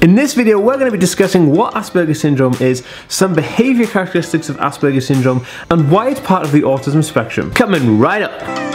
In this video, we're going to be discussing what Asperger's syndrome is, some behavior characteristics of Asperger's syndrome, and why it's part of the autism spectrum. Coming right up.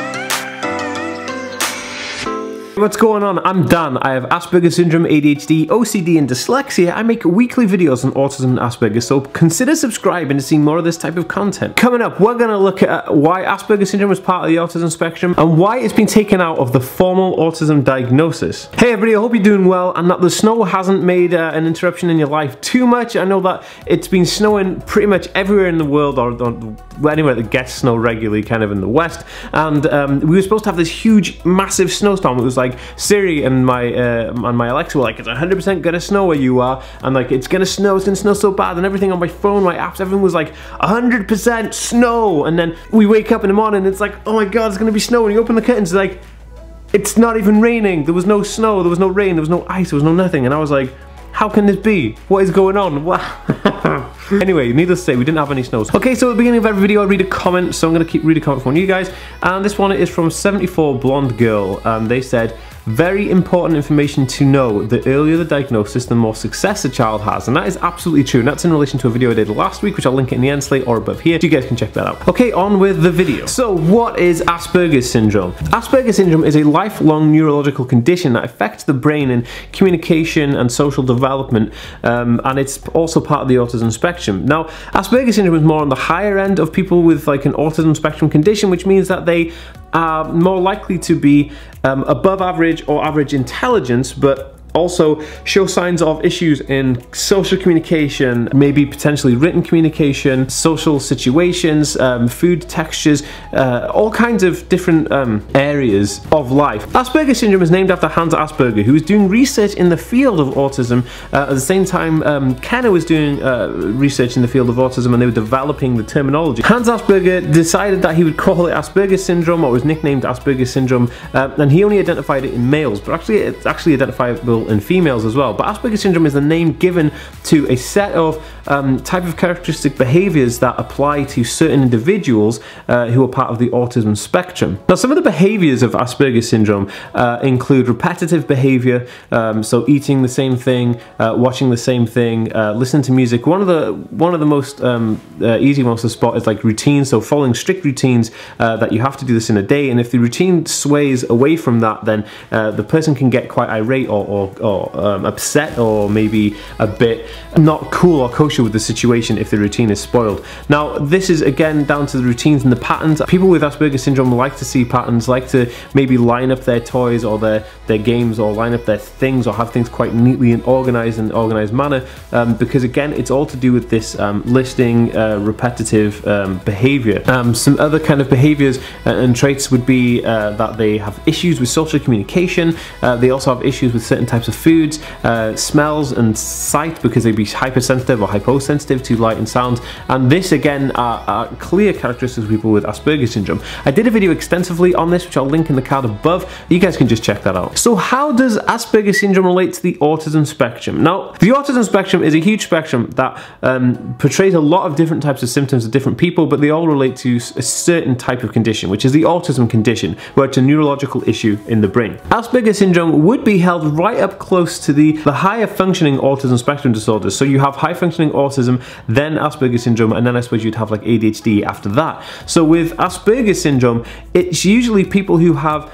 What's going on? I'm Dan. I have Asperger's syndrome, ADHD, OCD, and dyslexia. I make weekly videos on autism and Asperger's, so consider subscribing to see more of this type of content. Coming up, we're going to look at why Asperger's syndrome is part of the autism spectrum and why it's been taken out of the formal autism diagnosis. Hey everybody, I hope you're doing well and that the snow hasn't made an interruption in your life too much. I know that it's been snowing pretty much everywhere in the world, or anywhere that gets snow regularly, kind of in the West, and we were supposed to have this huge, massive snowstorm. It was like Siri and my Alexa were like, it's 100% gonna snow where you are, and like it's gonna snow so bad, and everything on my phone, my apps, everything was like 100% snow. And then we wake up in the morning and it's like, oh my god, it's gonna be snow, and you open the curtains, like it's not even raining. There was no snow, there was no rain, there was no ice, there was no nothing, and I was like, how can this be? What is going on? Wow. Anyway, needless to say, we didn't have any snows. Okay, so at the beginning of every video I read a comment, so I'm going to keep reading comments from you guys, and this one is from 74 Blonde Girl, and they said, very important information to know. The earlier the diagnosis, the more success a child has. And that is absolutely true. And that's in relation to a video I did last week, which I'll link it in the end slate or above here. So you guys can check that out. Okay, on with the video. So what is Asperger's syndrome? Asperger's syndrome is a lifelong neurological condition that affects the brain in communication and social development. And it's also part of the autism spectrum. Now, Asperger's syndrome is more on the higher end of people with like an autism spectrum condition, which means that they are more likely to be above average or average intelligence, but also show signs of issues in social communication, maybe potentially written communication, social situations, food textures, all kinds of different areas of life. Asperger's syndrome is named after Hans Asperger, who was doing research in the field of autism. At the same time, Kenner was doing research in the field of autism, and they were developing the terminology. Hans Asperger decided that he would call it Asperger's syndrome, or was nicknamed Asperger's syndrome, and he only identified it in males, but actually it's actually identifiable in females as well. But Asperger's syndrome is the name given to a set of type of characteristic behaviors that apply to certain individuals who are part of the autism spectrum. Now, some of the behaviors of Asperger's syndrome include repetitive behavior, so eating the same thing, watching the same thing, listening to music. One of the most easy ones to spot is like routines, so following strict routines that you have to do this in a day, and if the routine sways away from that, then the person can get quite irate or upset, or maybe a bit not cool or kosher with the situation if the routine is spoiled. Now, this is again down to the routines and the patterns. People with Asperger's syndrome like to see patterns, like to maybe line up their toys or their games, or line up their things, or have things quite neatly and organized manner, because again, it's all to do with this listing, repetitive behavior. Some other kind of behaviors and traits would be that they have issues with social communication. They also have issues with certain types of foods, smells and sight, because they'd be hypersensitive or hyposensitive to light and sound. And this again are clear characteristics of people with Asperger's syndrome. I did a video extensively on this, which I'll link in the card above. You guys can just check that out. So how does Asperger's syndrome relate to the autism spectrum? Now, the autism spectrum is a huge spectrum that portrays a lot of different types of symptoms of different people, but they all relate to a certain type of condition, which is the autism condition, where it's a neurological issue in the brain. Asperger's syndrome would be held right up close to the higher functioning autism spectrum disorders. So you have high functioning autism, then Asperger's syndrome, and then I suppose you'd have like ADHD after that. So with Asperger's syndrome, it's usually people who have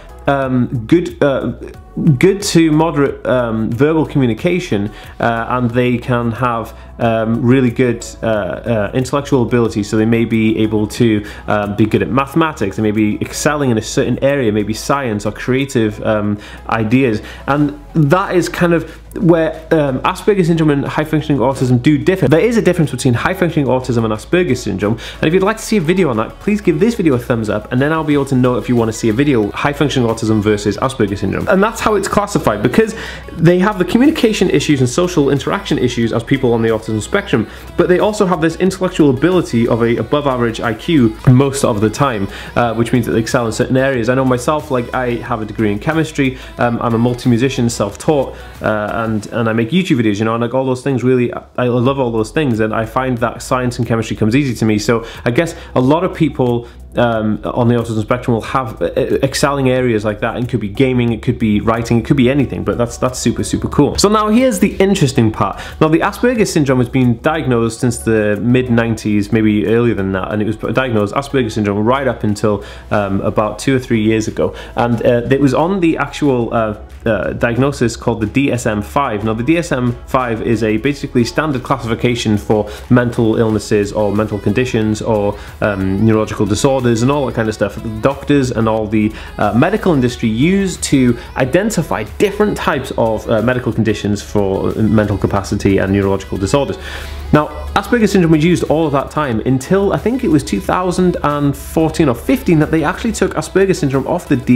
good to moderate verbal communication, and they can have really good intellectual ability. So they may be able to be good at mathematics, they may be excelling in a certain area, maybe science or creative ideas, and that is kind of where Asperger's syndrome and high-functioning autism do differ. There is a difference between high-functioning autism and Asperger's syndrome, and if you'd like to see a video on that, please give this video a thumbs up, and then I'll be able to know if you want to see a video high-functioning autism versus Asperger's syndrome. And that's how it's classified, because they have the communication issues and social interaction issues as people on the autism spectrum, but they also have this intellectual ability of a above average IQ most of the time, which means that they excel in certain areas. I know myself, like I have a degree in chemistry, I'm a multi-musician, so self-taught and I make YouTube videos, you know, and like all those things really, I love all those things, and I find that science and chemistry comes easy to me. So I guess a lot of people on the autism spectrum will have excelling areas like that, and it could be gaming, it could be writing, it could be anything, but that's super cool. So now here's the interesting part. Now the Asperger's syndrome has been diagnosed since the mid-90s, maybe earlier than that, and it was diagnosed Asperger's syndrome right up until about 2 or 3 years ago, and it was on the actual diagnosis called the DSM-5. Now the DSM-5 is a basically standard classification for mental illnesses or mental conditions or neurological disorders and all that kind of stuff that the doctors and all the medical industry use to identify different types of medical conditions for mental capacity and neurological disorders. Now, Asperger's syndrome was used all of that time until I think it was 2014 or 15 that they actually took Asperger's syndrome off the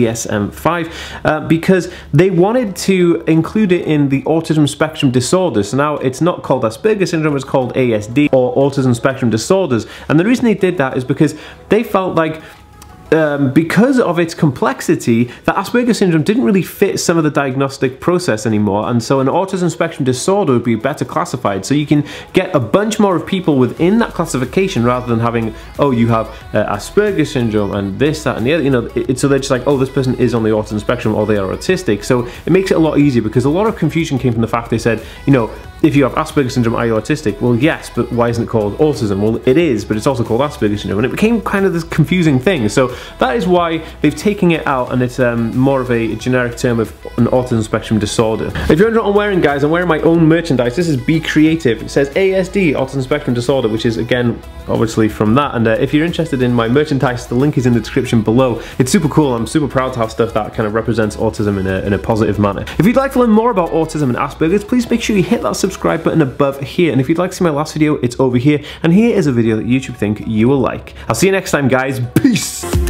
DSM-5 because they wanted to include it in the autism spectrum disorders. So now it's not called Asperger's syndrome, it's called ASD, or autism spectrum disorders. And the reason they did that is because they felt like because of its complexity, that Asperger's syndrome didn't really fit some of the diagnostic process anymore, and so an autism spectrum disorder would be better classified, so you can get a bunch more of people within that classification rather than having, oh, you have Asperger's syndrome and this, that and the other, you know, so they're just like, oh, this person is on the autism spectrum or they are autistic. So it makes it a lot easier, because a lot of confusion came from the fact they said, you know, if you have Asperger's syndrome, are you autistic? Well, yes, but why isn't it called autism? Well, it is, but it's also called Asperger's syndrome, and it became kind of this confusing thing. So that is why they've taken it out, and it's more of a generic term of an autism spectrum disorder. If you're wondering what I'm wearing, guys, I'm wearing my own merchandise. This is Be Creative. It says ASD, autism spectrum disorder, which is, again, obviously from that. And if you're interested in my merchandise, the link is in the description below. It's super cool. I'm super proud to have stuff that kind of represents autism in a positive manner. If you'd like to learn more about autism and Asperger's, please make sure you hit that subscribe button above here. And if you'd like to see my last video, it's over here. And here is a video that YouTube think you will like. I'll see you next time, guys. Peace!